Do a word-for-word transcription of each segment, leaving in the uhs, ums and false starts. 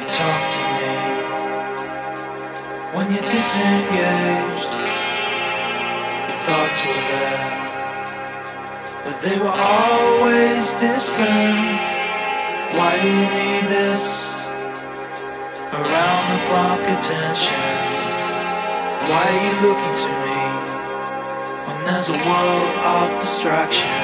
talk to me when you're disengaged. Your thoughts were there, but they were always distant. Why do you need this around the clock attention? Why are you looking to me when there's a world of distractions?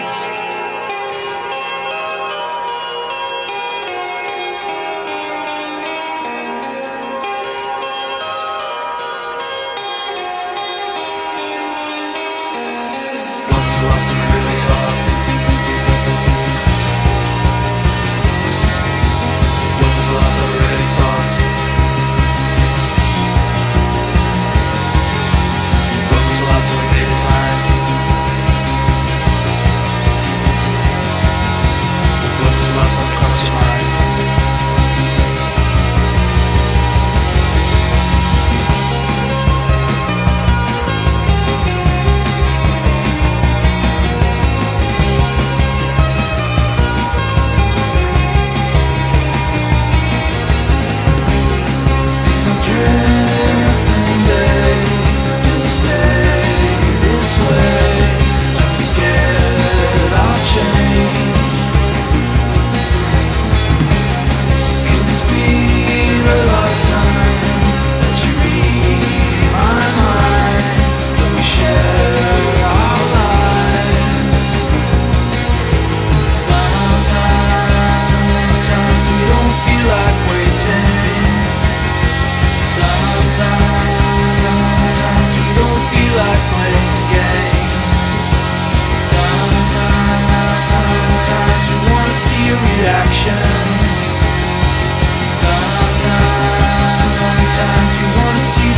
Lost and really lost. What was lost already thought. What was lost and we made it time. What was lost on crossed your mind. Sometimes you wanna see